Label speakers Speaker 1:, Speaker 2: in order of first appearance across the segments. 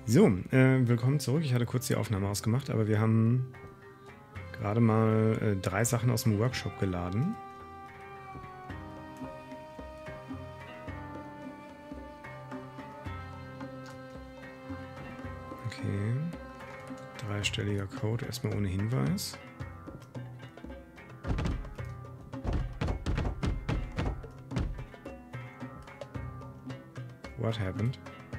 Speaker 1: So, willkommen zurück. Ich hatte kurz die Aufnahme ausgemacht, aber wir haben gerade mal 3 Sachen aus dem Workshop geladen. Okay. 3-stelliger Code, erstmal ohne Hinweis. What happened?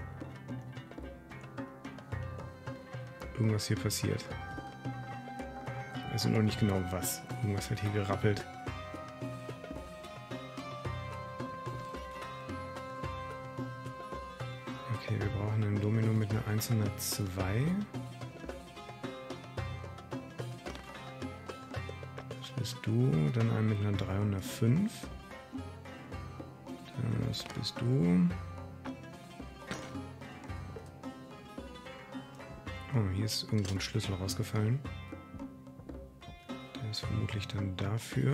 Speaker 1: Irgendwas hier passiert. Ich weiß noch nicht genau was. Irgendwas hat hier gerappelt. Okay, wir brauchen einen Domino mit einer 1 und einer 2. Das bist du. Dann einen mit einer 3 und einer 5. Das bist du. Oh, hier ist irgendwo ein Schlüssel rausgefallen. Der ist vermutlich dann dafür.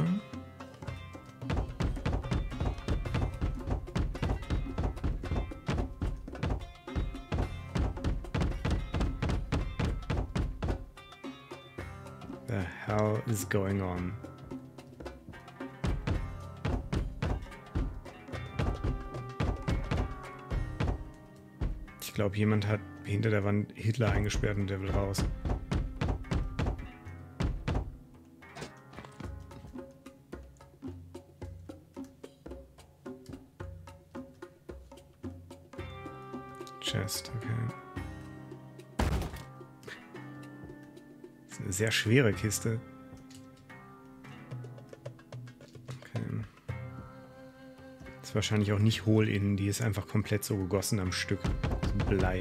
Speaker 1: The hell is going on? Ich glaube, jemand hat hinter der Wand Hitler eingesperrt und der will raus. Chest, okay. Das ist eine sehr schwere Kiste. Okay. Ist wahrscheinlich auch nicht hohl innen, die ist einfach komplett so gegossen am Stück. So Blei.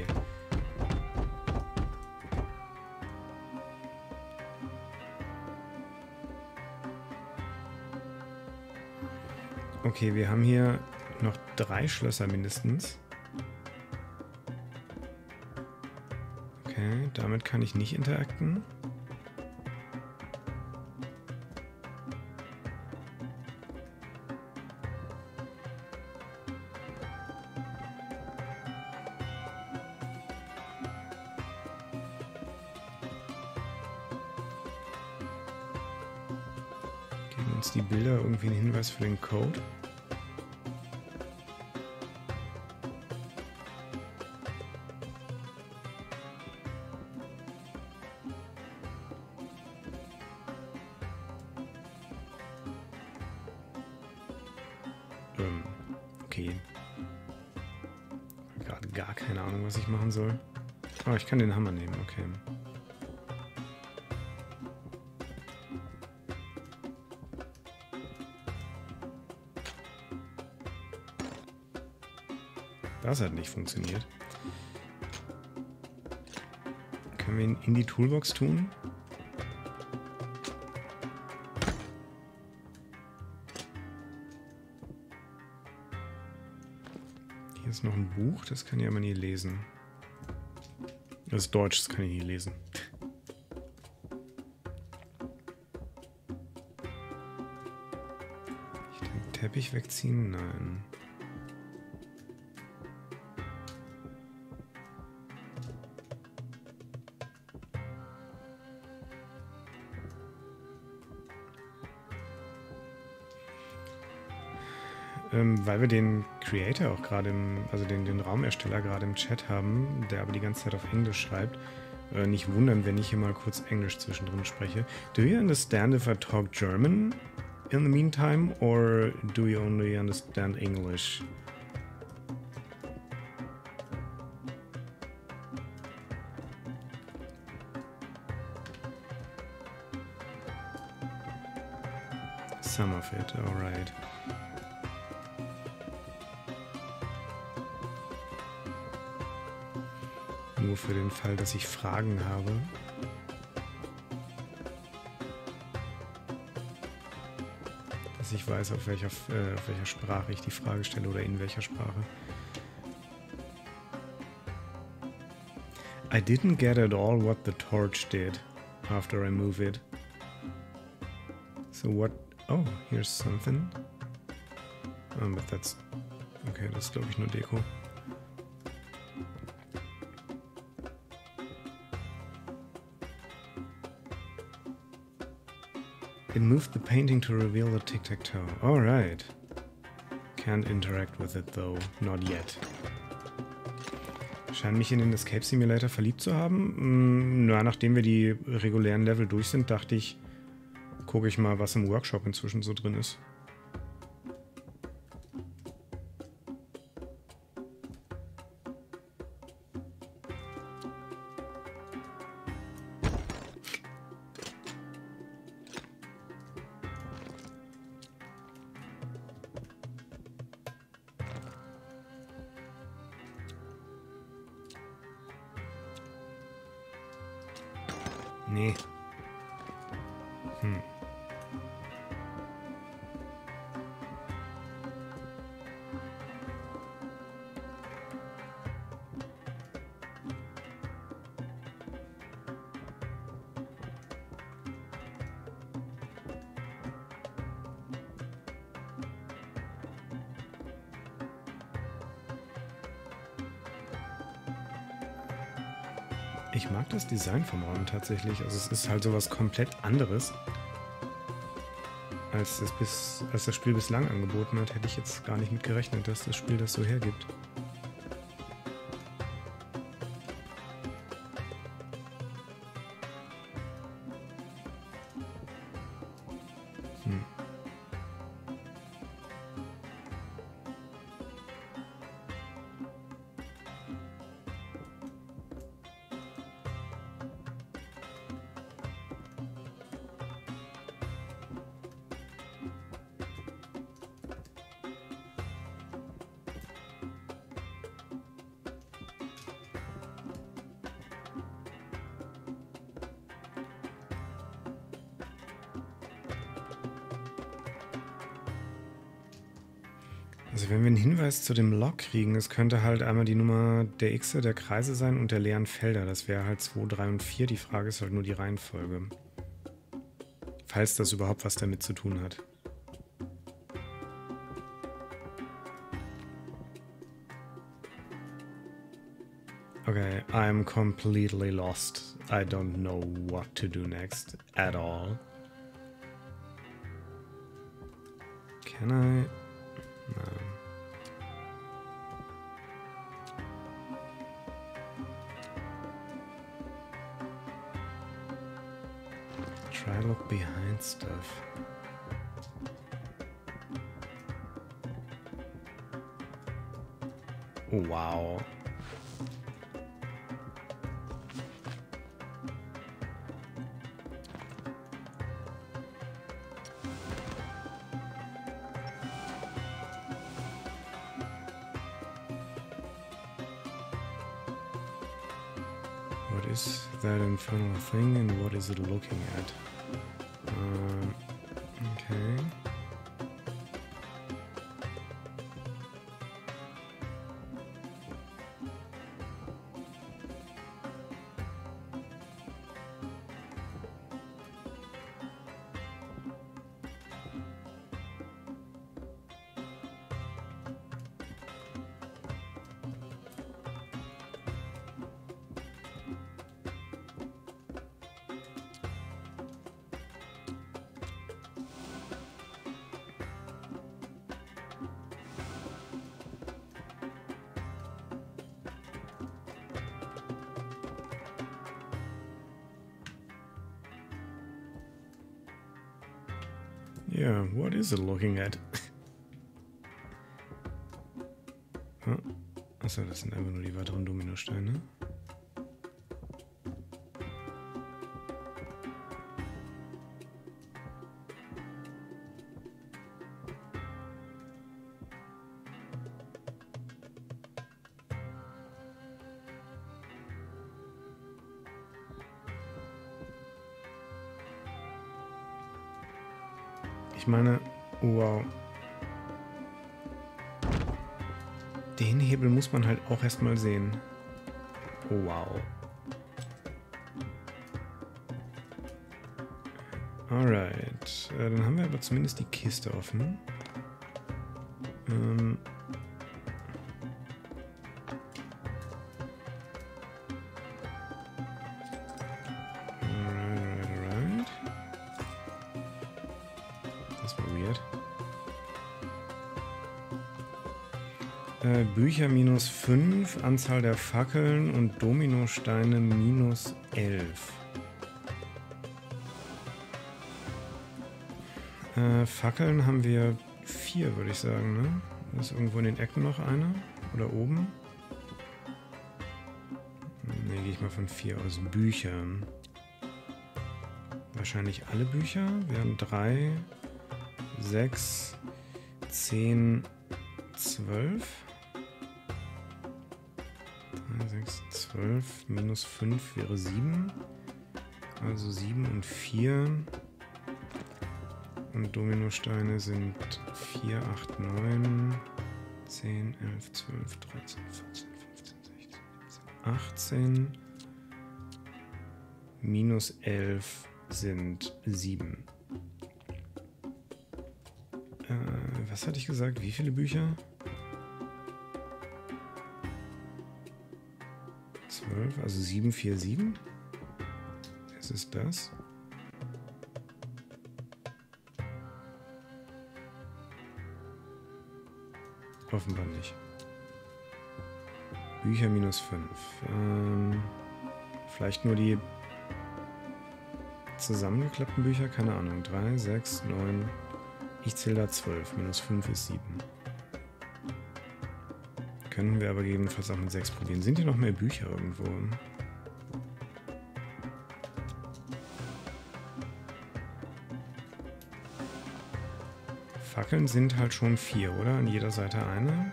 Speaker 1: Okay, wir haben hier noch 3 Schlösser mindestens. Okay, damit kann ich nicht interacten. Geben uns die Bilder irgendwie einen Hinweis für den Code? Okay. Gerade gar keine Ahnung, was ich machen soll. Oh, ich kann den Hammer nehmen, okay. Das hat nicht funktioniert. Können wir ihn in die Toolbox tun? Hier ist noch ein Buch, das kann ich aber nie lesen. Das ist Deutsch, das kann ich nie lesen. Ich den Teppich wegziehen? Nein. Weil wir den Creator auch gerade also den Raumersteller gerade im Chat haben, der aber die ganze Zeit auf Englisch schreibt, nicht wundern, wenn ich hier mal kurz Englisch zwischendrin spreche. Do you understand if I talk German in the meantime, or do you only understand English? Some of it, alright. Nur für den Fall, dass ich Fragen habe. Dass ich weiß, auf welcher Sprache ich die Frage stelle oder in welcher Sprache. I didn't get at all what the torch did after I move it. So what... Oh, here's something. But that's... Okay, das ist glaube ich nur Deko. It moved the painting to reveal the tic-tac-toe. Alright. Can't interact with it though. Not yet. Scheint mich in den Escape Simulator verliebt zu haben. Na, nachdem wir die regulären Level durch sind, dachte ich, gucke ich mal, was im Workshop inzwischen so drin ist. Nee. Ich mag das Design vom Raum tatsächlich. Also es ist halt sowas komplett anderes, als das Spiel bislang angeboten hat. Hätte ich jetzt gar nicht mit gerechnet, dass das Spiel das so hergibt. Also wenn wir einen Hinweis zu dem Log kriegen, es könnte halt einmal die Nummer der Xe, der Kreise sein und der leeren Felder. Das wäre halt 2, 3 und 4. Die Frage ist halt nur die Reihenfolge. Falls das überhaupt was damit zu tun hat. Okay, I'm completely lost. I don't know what to do next at all. Can I? No. Try look behind stuff. Oh, wow. What is that infernal thing and what is it looking at? Okay. Yeah, what is it looking at? Oh. Achso, das sind einfach nur die weiteren Dominosteine. Ich meine, wow. Den Hebel muss man halt auch erstmal sehen. Oh, wow. Alright. Dann haben wir aber zumindest die Kiste offen. Bücher minus 5, Anzahl der Fackeln und Dominosteine minus 11. Fackeln haben wir 4, würde ich sagen, ne? Ist irgendwo in den Ecken noch eine? Oder oben? Ne, gehe ich mal von 4 aus. Bücher. Wahrscheinlich alle Bücher. Wir haben 3, 6, 10, 12. 3, 6, 12. Minus 5 wäre 7. Also 7 und 4. Und Dominosteine sind 4, 8, 9, 10, 11, 12, 13, 14, 15, 16, 17, 18. Minus 11 sind 7. Was hatte ich gesagt? Wie viele Bücher? 12, also 7, 4, 7. Was ist das? Offenbar nicht. Bücher minus 5. Vielleicht nur die zusammengeklappten Bücher? Keine Ahnung. 3, 6, 9. Ich zähle da 12. Minus 5 ist 7. Können wir aber gegebenenfalls auch mit 6 probieren. Sind hier noch mehr Bücher irgendwo? Fackeln sind halt schon 4, oder? An jeder Seite eine.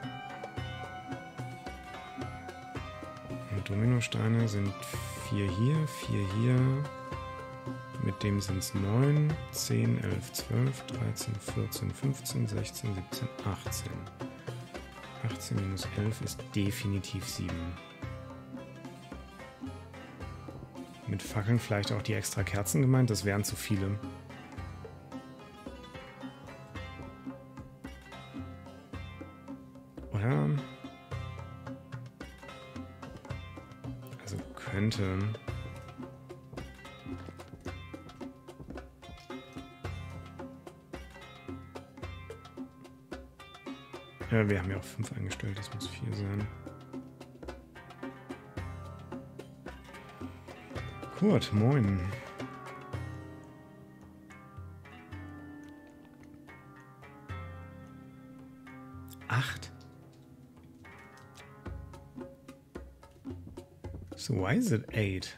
Speaker 1: Und Dominosteine sind 4 hier, 4 hier. Mit dem sind es 9, 10, 11, 12, 13, 14, 15, 16, 17, 18. 18 minus 11 ist definitiv 7. Mit Fackeln vielleicht auch die extra Kerzen gemeint, das wären zu viele. Oder? Also könnte... Ja, wir haben ja auch 5 eingestellt, das muss 4 sein. Kurt, moin. Acht. So why is it 8?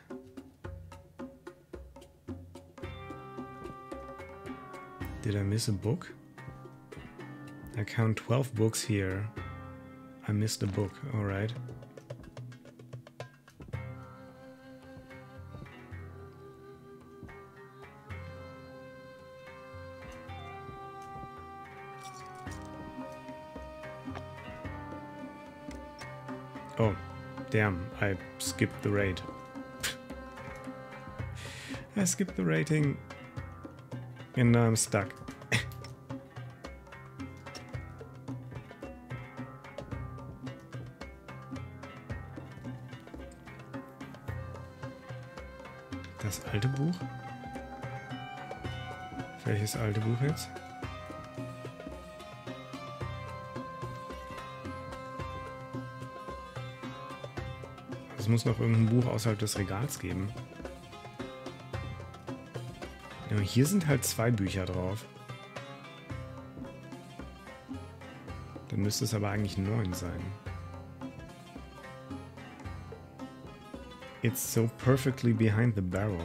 Speaker 1: Did I miss a book? I count 12 books here. I missed a book, alright. Oh, damn, I skipped the raid. I skipped the rating. And now I'm stuck. Das alte Buch? Welches alte Buch jetzt? Es muss noch irgendein Buch außerhalb des Regals geben. Ja, hier sind halt 2 Bücher drauf. Dann müsste es aber eigentlich 9 sein. It's so perfectly behind the barrel.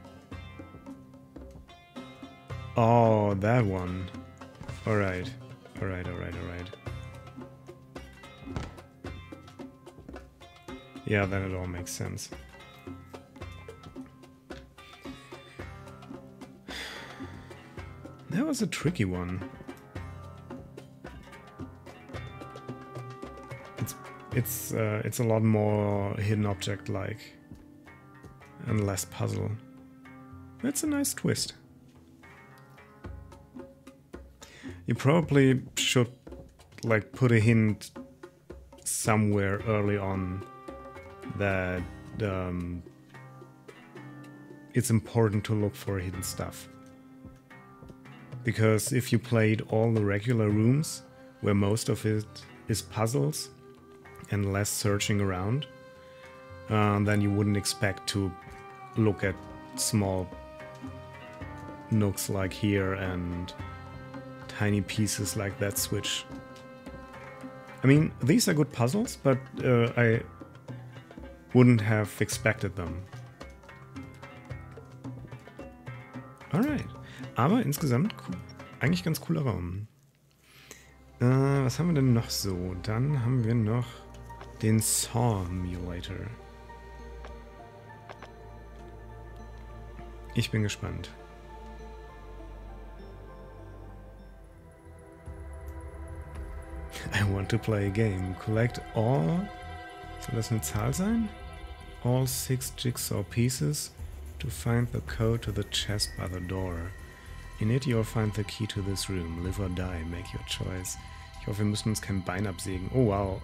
Speaker 1: Oh, that one. Alright. Alright. Yeah, then it all makes sense. That was a tricky one. It's a lot more hidden object like and less puzzle. That's a nice twist. You probably should like put a hint somewhere early on that it's important to look for hidden stuff. Because if you played all the regular rooms where most of it is puzzles, and less searching around, then you wouldn't expect to look at small nooks like here and tiny pieces like that switch. I mean, these are good puzzles, but I wouldn't have expected them. Alright. Aber insgesamt eigentlich ganz cooler Raum. Was haben wir denn noch so? Dann haben wir noch den Saw Emulator. Ich bin gespannt. I want to play a game. Collect all... Soll das eine Zahl sein? All 6 jigsaw pieces to find the code to the chest by the door. In it you'll find the key to this room. Live or die, make your choice. Ich hoffe, wir müssen uns kein Bein absägen. Oh, wow.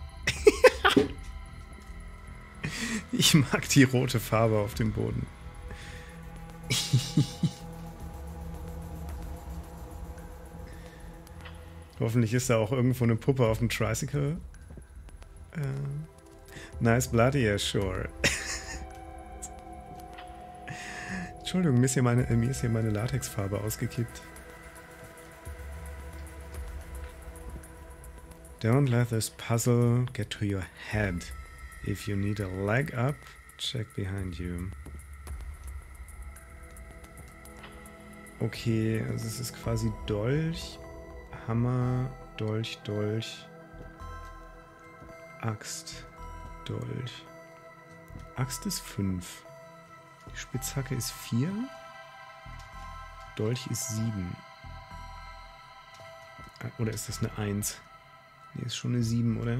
Speaker 1: Ich mag die rote Farbe auf dem Boden. Hoffentlich ist da auch irgendwo eine Puppe auf dem Tricycle. Nice bloody, yeah, sure. Entschuldigung, mir ist hier meine Latexfarbe ausgekippt. Don't let this puzzle get to your head. If you need a leg up, check behind you. Okay, also es ist quasi Dolch, Hammer, Dolch, Dolch, Axt, Dolch. Axt ist 5. Die Spitzhacke ist 4. Dolch ist 7. Oder ist das eine 1? Nee, ist schon eine 7, oder?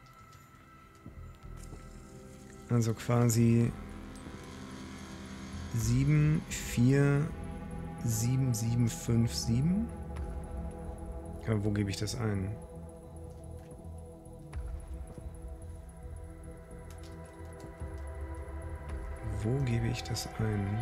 Speaker 1: Also quasi 7, 4, 7, 7, 5, 7. Aber wo gebe ich das ein? Wo gebe ich das ein?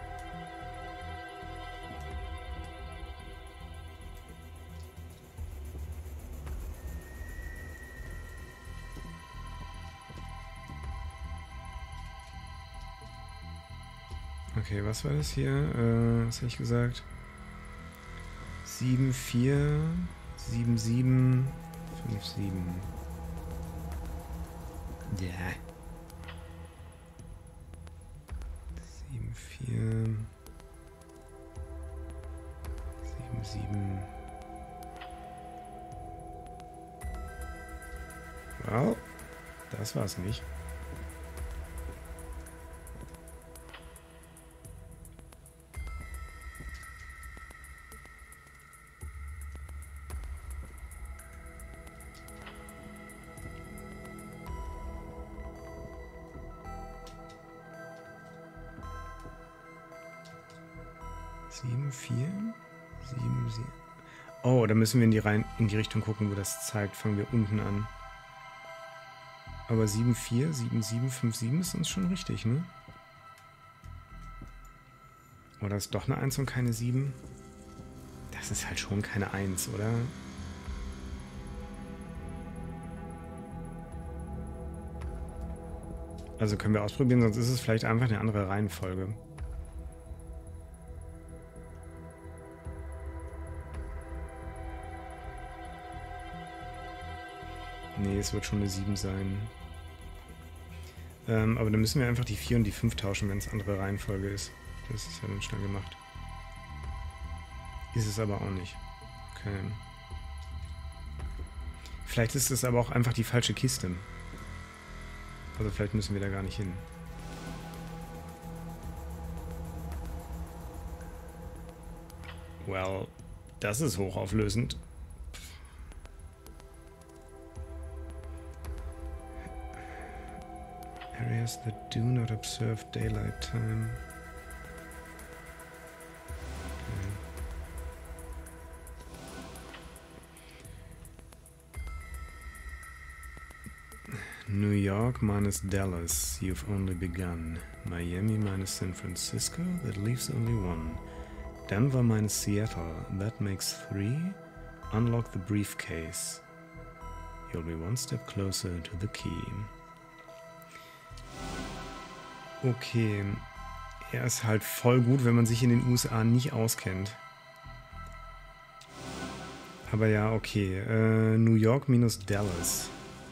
Speaker 1: Okay, was war das hier? Was habe ich gesagt? 7, 4, 7, 7, 5, 7. Ja. 7, 4, 7, 7. Wow, das war's nicht. Oh, da müssen wir in die Richtung gucken, wo das zeigt. Fangen wir unten an. Aber 7, 4, 7, 7, 5, 7 ist uns schon richtig, ne? Oder ist doch eine 1 und keine 7? Das ist halt schon keine 1, oder? Also können wir ausprobieren, sonst ist es vielleicht einfach eine andere Reihenfolge. Nee, es wird schon eine 7 sein. Aber dann müssen wir einfach die 4 und die 5 tauschen, wenn es andere Reihenfolge ist. Das ist ja dann schnell gemacht. Ist es aber auch nicht. Okay. Vielleicht ist es aber auch einfach die falsche Kiste. Also vielleicht müssen wir da gar nicht hin. Well, das ist hochauflösend. Areas that do not observe daylight time. Okay. New York minus Dallas, you've only begun. Miami minus San Francisco, that leaves only 1. Denver minus Seattle, that makes 3. Unlock the briefcase. You'll be one step closer to the key. Okay. Er ist halt voll gut, wenn man sich in den USA nicht auskennt. Aber ja, okay. New York minus Dallas.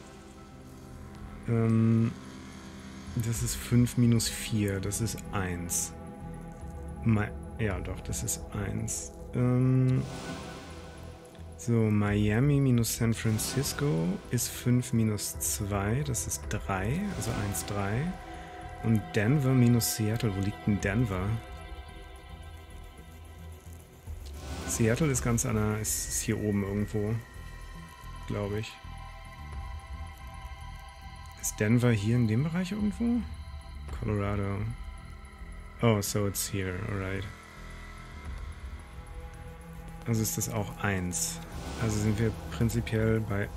Speaker 1: Das ist 5 minus 4. Das ist 1. Ja, doch, das ist 1. So, Miami minus San Francisco ist 5 minus 2. Das ist 3. Also 1, 3. Und Denver minus Seattle. Wo liegt denn Denver? Seattle ist ganz an der... ist hier oben irgendwo. Glaube ich. Ist Denver hier in dem Bereich irgendwo? Colorado. Oh, so it's here. Alright. Also ist das auch 1. Also sind wir prinzipiell bei...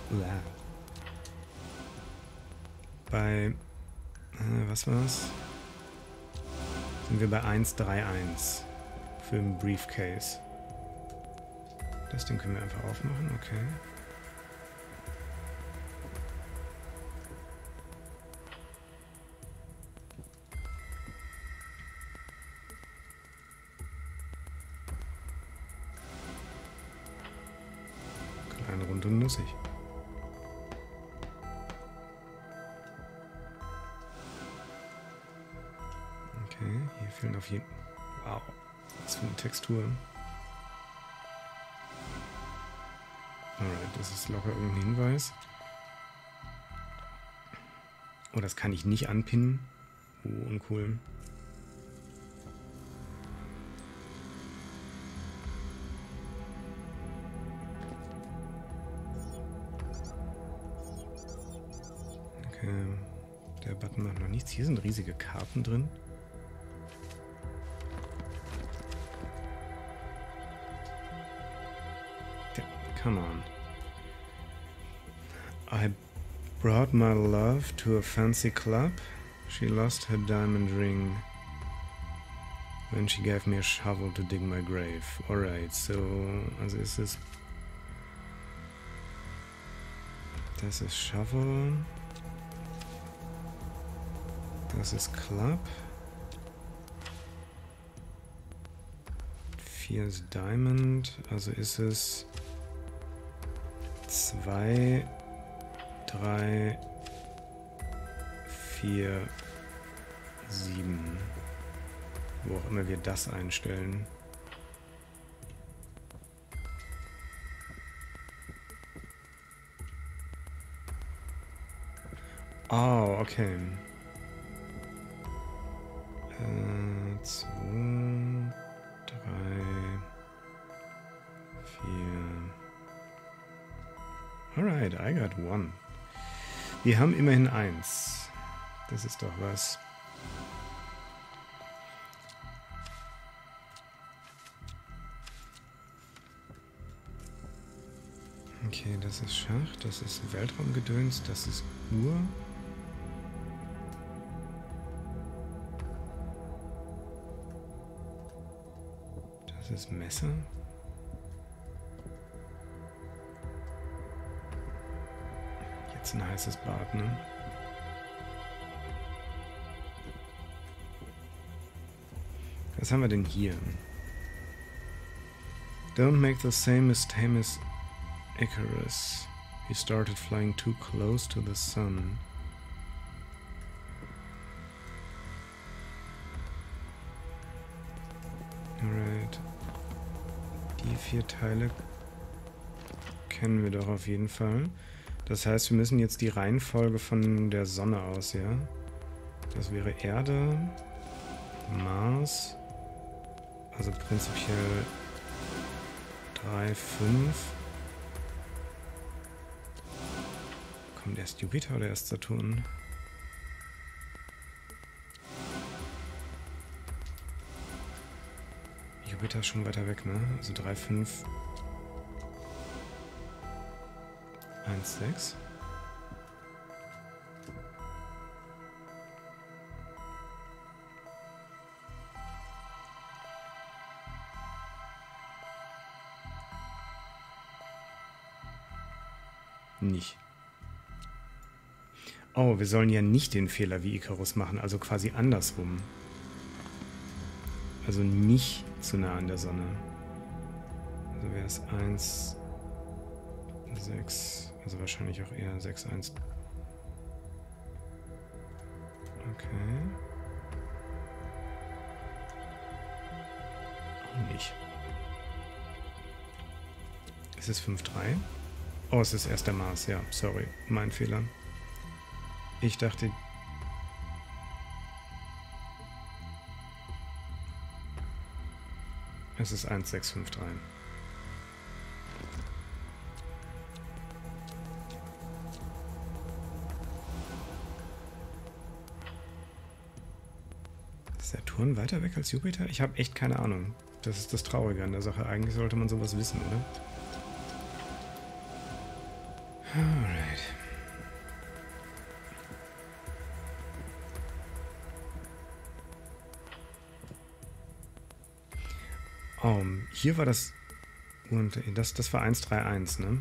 Speaker 1: was war's? Sind wir bei 131 für den Briefcase. Das Ding können wir einfach aufmachen, okay. Klein, rund und nussig. Okay, hier fehlen auf jeden... Wow, was für eine Textur. Alright, das ist locker irgendein Hinweis. Oh, das kann ich nicht anpinnen. Oh, uncool. Okay, der Button macht noch nichts. Hier sind riesige Karten drin. Come on. I brought my love to a fancy club. She lost her diamond ring when she gave me a shovel to dig my grave. Alright, so, also ist es... Das ist Shovel. Das ist Club. 4 ist Diamond, also ist es... 2, 3, 4, 7. Wo auch immer wir das einstellen. Oh, okay. 2, 3, 4. Alright, I got 1. Wir haben immerhin 1. Das ist doch was. Okay, das ist Schach, das ist Weltraumgedöns, das ist Uhr. Das ist Messer. Jetzt ein heißes Bad, ne? Was haben wir denn hier? Don't make the same mistake as Icarus. He started flying too close to the sun. Alright. Die 4 Teile kennen wir doch auf jeden Fall. Das heißt, wir müssen jetzt die Reihenfolge von der Sonne aus, ja? Das wäre Erde, Mars, also prinzipiell 3, 5. Kommt erst Jupiter oder erst Saturn? Jupiter ist schon weiter weg, ne? Also 3, 5, 1, 6. nicht. Oh, wir sollen ja nicht den Fehler wie Icarus machen, also quasi andersrum. Also nicht zu nah an der Sonne. Also wäre es 1, 6, also wahrscheinlich auch eher 6, 1. Okay. Auch nicht. Es ist 5,3. Oh, es ist erst der Mars. Ja, sorry. Mein Fehler. Ich dachte... Es ist 1,653. Ist Saturn weiter weg als Jupiter? Ich habe echt keine Ahnung. Das ist das Traurige an der Sache. Eigentlich sollte man sowas wissen, oder? Alright. Hier war das... Und das war 131, ne?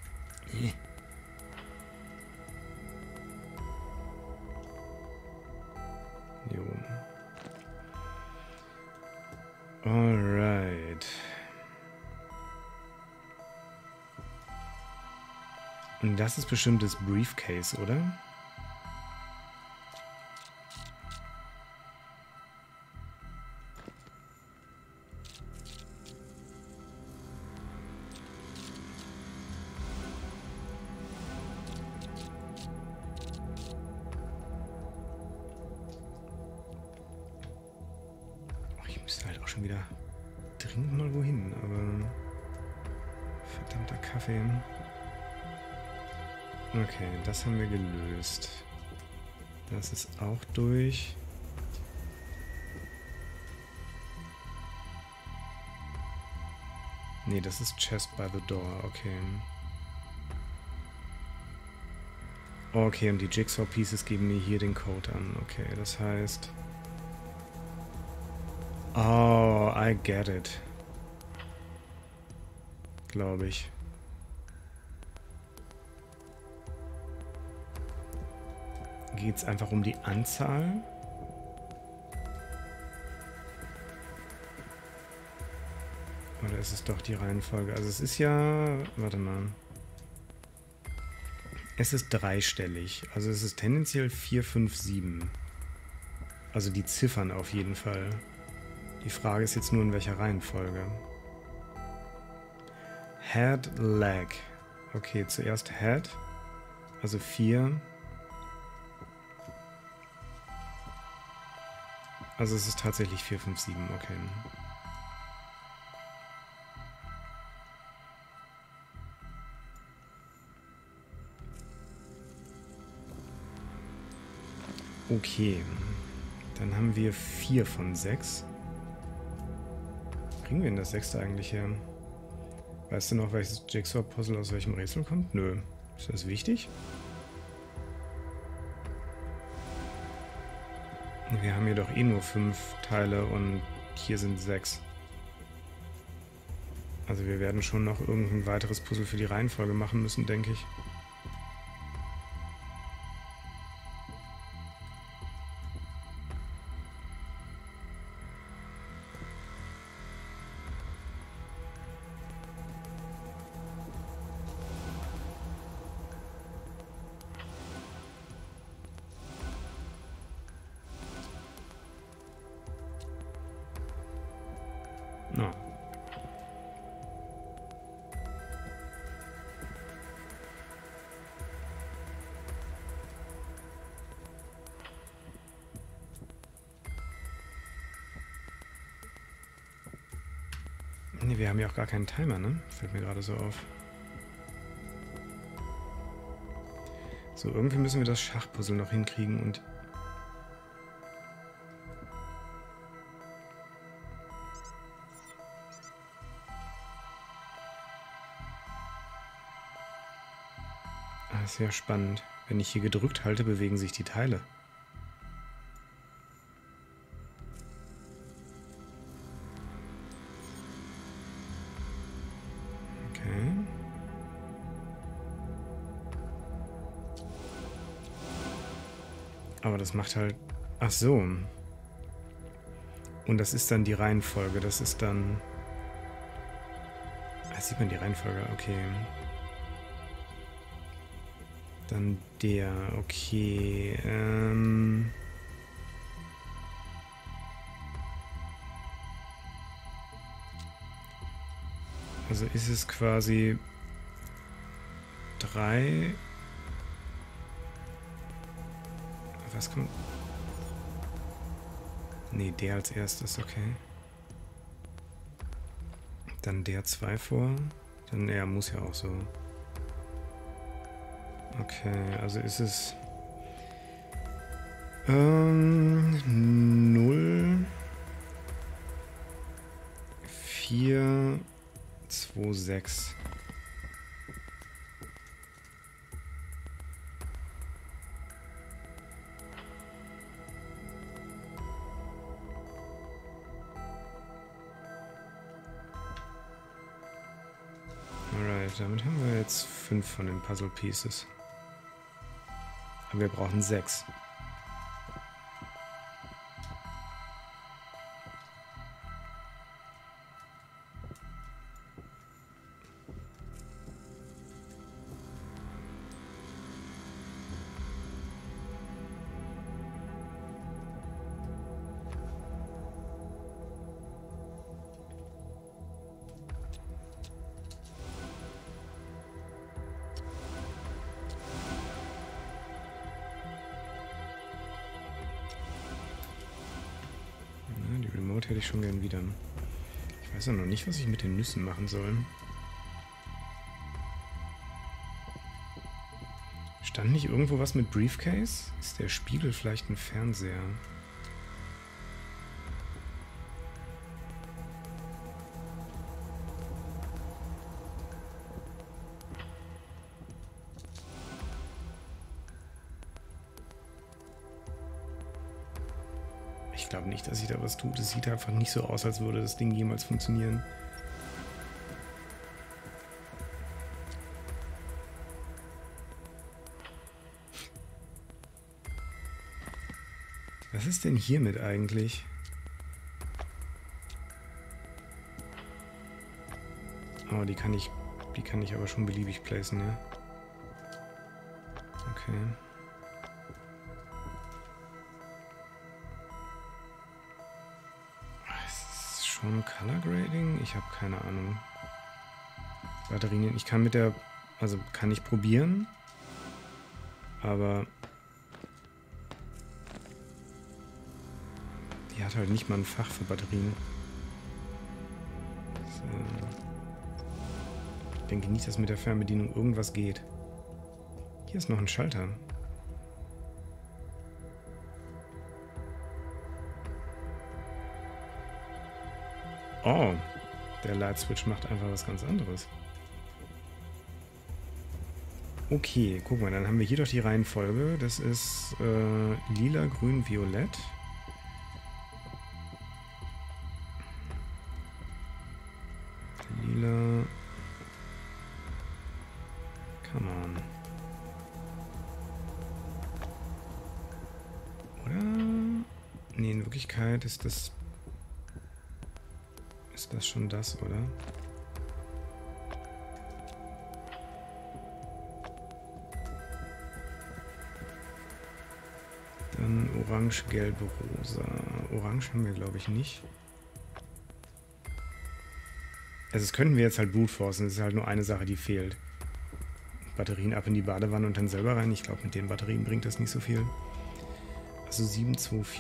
Speaker 1: Jo. Alright. Und das ist bestimmt das Briefcase, oder? Ich müsste halt auch schon wieder dringend mal wohin, aber... Verdammter Kaffee. Okay, das haben wir gelöst. Das ist auch durch. Nee, das ist Chest by the Door, okay. Okay, und die Jigsaw Pieces geben mir hier den Code an. Okay, das heißt... Oh, I get it. Glaube ich. Geht es einfach um die Anzahl? Oder ist es doch die Reihenfolge? Also es ist ja... Warte mal. Es ist dreistellig. Also es ist tendenziell 4, 5, 7. Also die Ziffern auf jeden Fall. Die Frage ist jetzt nur, in welcher Reihenfolge. Head, Leg. Okay, zuerst Head. Also 4. Also es ist tatsächlich 4, 5, 7. Okay. Okay. Dann haben wir 4 von 6. Kriegen wir denn das 6. eigentlich her? Weißt du noch, welches Jigsaw-Puzzle aus welchem Rätsel kommt? Nö. Ist das wichtig? Wir haben hier doch eh nur 5 Teile und hier sind 6. Also wir werden schon noch irgendein weiteres Puzzle für die Reihenfolge machen müssen, denke ich. No. Ne, wir haben ja auch gar keinen Timer, ne? Fällt mir gerade so auf. So, irgendwie müssen wir das Schachpuzzle noch hinkriegen und... Das ist ja spannend. Wenn ich hier gedrückt halte, bewegen sich die Teile. Okay. Aber das macht halt... Ach so. Und das ist dann die Reihenfolge. Das ist dann... Ah, sieht man die Reihenfolge? Okay. Dann der. Okay. Also ist es quasi 3... Was kommt... Nee, der als erstes, okay. Dann der 2 vor. Dann er muss ja auch so. Okay, also ist es 0 4 2 6. Alright, damit haben wir jetzt 5 von den Puzzle Pieces. Aber wir brauchen 6. Hätte ich schon gern wieder. Ich weiß ja noch nicht, was ich mit den Nüssen machen soll. Stand nicht irgendwo was mit Briefcase? Ist der Spiegel vielleicht ein Fernseher? Ich glaube nicht, dass sich da was tut. Es sieht einfach nicht so aus, als würde das Ding jemals funktionieren. Was ist denn hiermit eigentlich? Oh, die kann ich aber schon beliebig placen, ne? Okay. Schon Color Grading? Ich habe keine Ahnung. Batterien, ich kann mit der... Also kann ich probieren. Aber... Die hat halt nicht mal ein Fach für Batterien. So. Ich denke nicht, dass mit der Fernbedienung irgendwas geht. Hier ist noch ein Schalter. Oh, der Light Switch macht einfach was ganz anderes. Okay, guck mal, dann haben wir hier doch die Reihenfolge. Das ist lila, grün, violett. Lila. Come on. Oder? Nee, in Wirklichkeit ist das... Ist das schon das, oder? Dann orange, gelb, rosa. Orange haben wir, glaube ich, nicht. Also das könnten wir jetzt halt brute forcen. Das ist halt nur eine Sache, die fehlt. Batterien ab in die Badewanne und dann selber rein. Ich glaube, mit den Batterien bringt das nicht so viel. Also 724.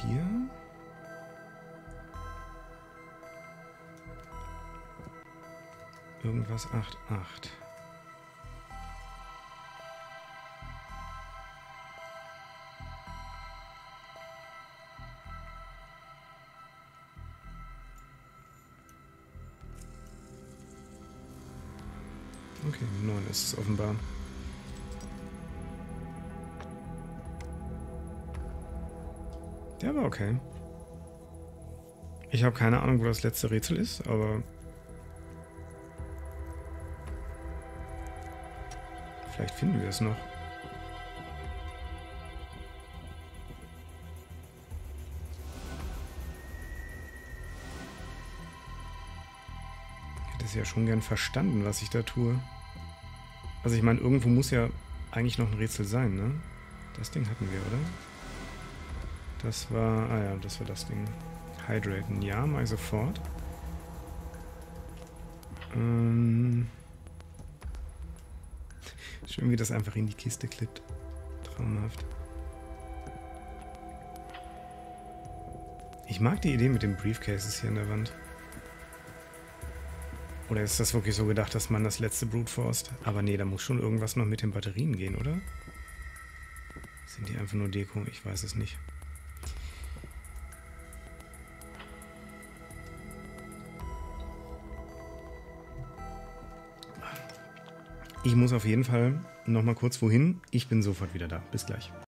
Speaker 1: Irgendwas 88. Okay, 9 ist es offenbar. Der war okay. Ich habe keine Ahnung, wo das letzte Rätsel ist, aber... Vielleicht finden wir es noch. es ja schon gern verstanden, was ich da tue. Also ich meine, irgendwo muss ja eigentlich noch ein Rätsel sein, ne? Das Ding hatten wir, oder? Das war... Ah ja, das war das Ding. Hydraten. Ja, mach ich sofort. Schön, wie das einfach in die Kiste klippt. Traumhaft. Ich mag die Idee mit den Briefcases hier an der Wand. Oder ist das wirklich so gedacht, dass man das letzte Brute forst? Aber nee, da muss schon irgendwas noch mit den Batterien gehen, oder? Sind die einfach nur Deko? Ich weiß es nicht. Ich muss auf jeden Fall noch mal kurz wohin. Ich bin sofort wieder da. Bis gleich.